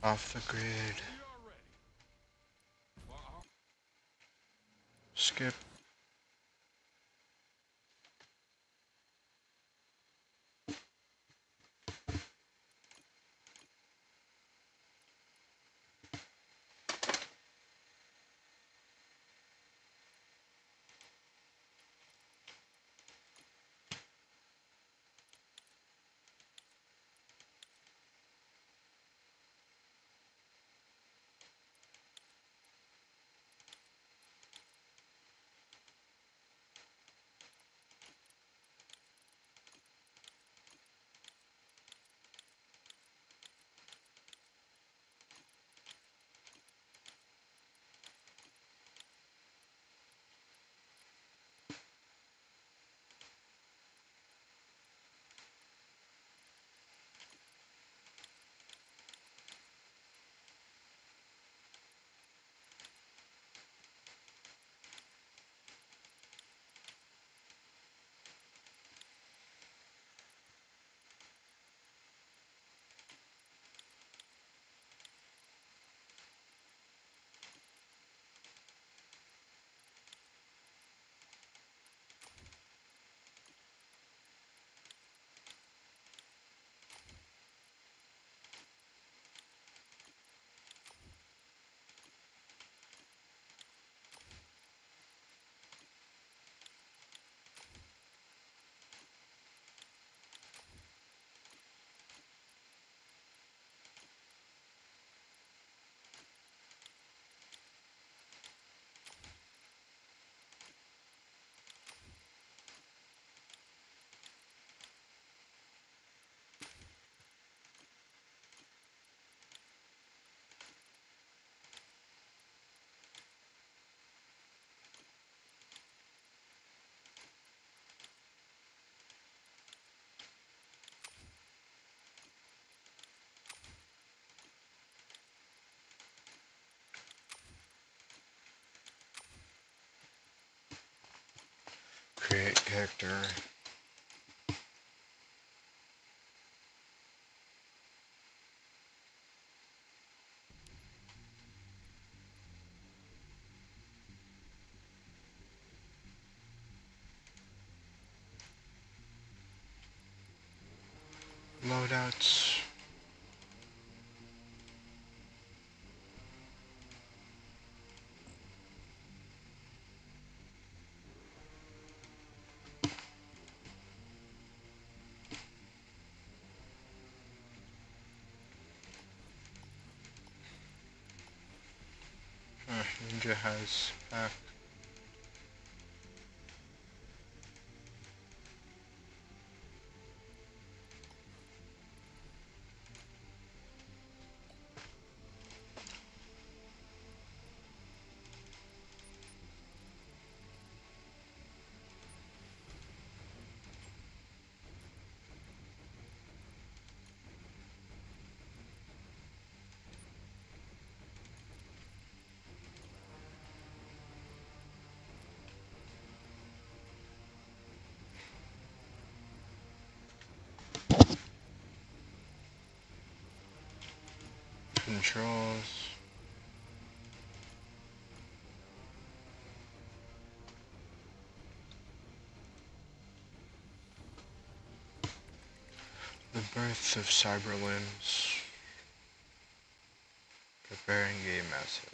Off the grid. Skip. Create character. Loadouts. Ninja has pack. Controls. The birth of cyberlimbs. Preparing game assets.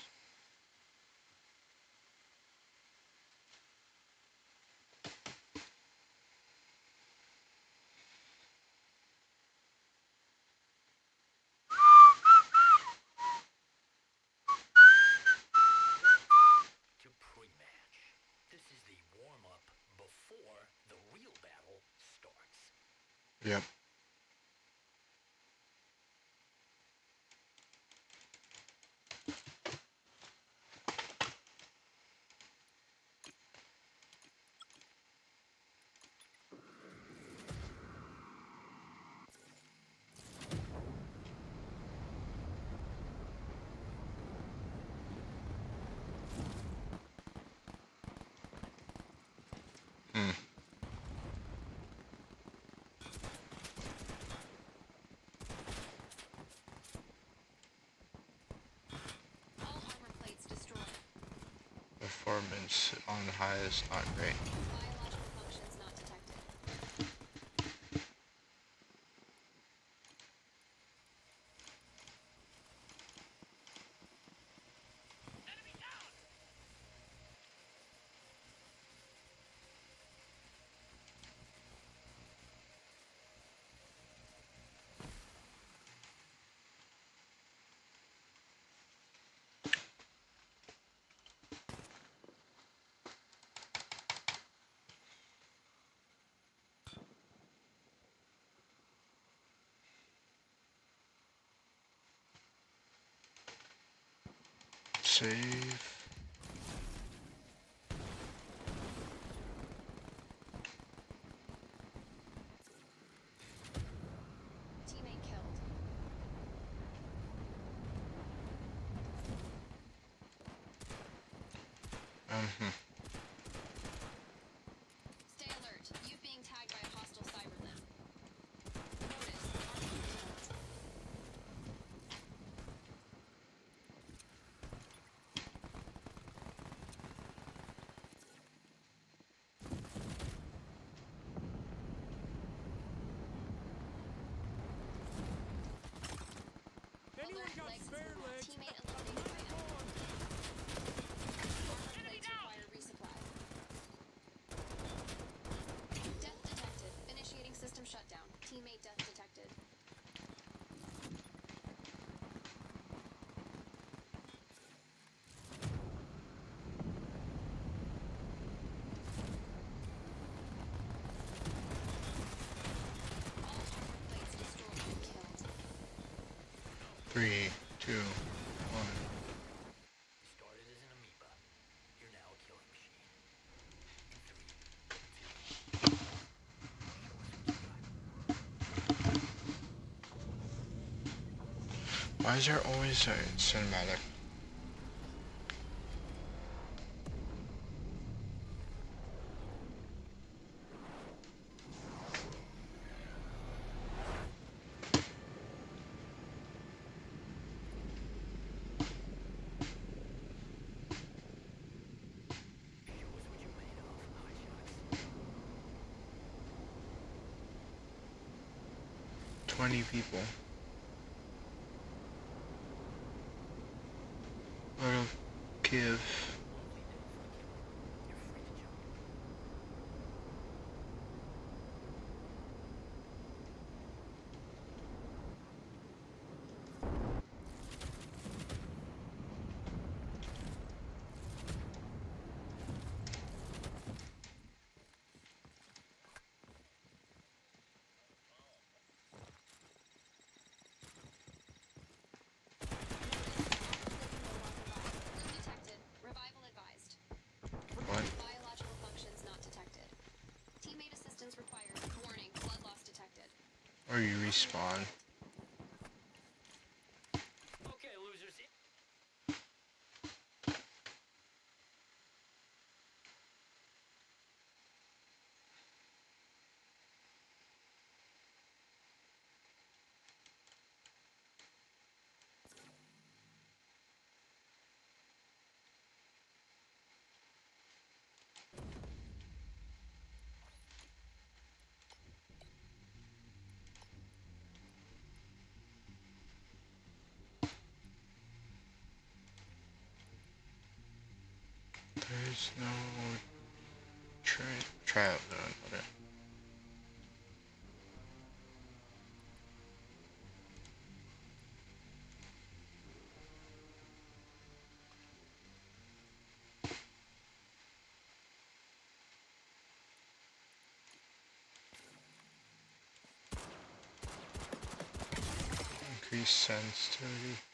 To pre-match. This is the warm-up before the real battle starts. Yep. performance on high is not great. Biological functions not detected. Save. Teammate killed. Stay alert. You've being tagged by a hostile cyber limb. Notice. Target killed. Anyone got Legs is spare normal. legs? Teammate eliminated item. Armor plates require resupply. Death detected. Initiating system shutdown. Teammate death detected. All armor plates destroyed and killed. 3, 2, 1. Started as an amoeba. You're now a killing machine. 3, 2, 1. Why is there always a cinematic? Show us what you're made of, hotshots. 20 people. Out of Kiev. Only dead for the killing. You're free to jump. Blue detected. Revival advised. What? Biological functions not detected. Teammate assistance required. Warning. Blood loss detected. Or you respawn. Okay, losers. There's no tryout zone. Okay. Increase sensitivity.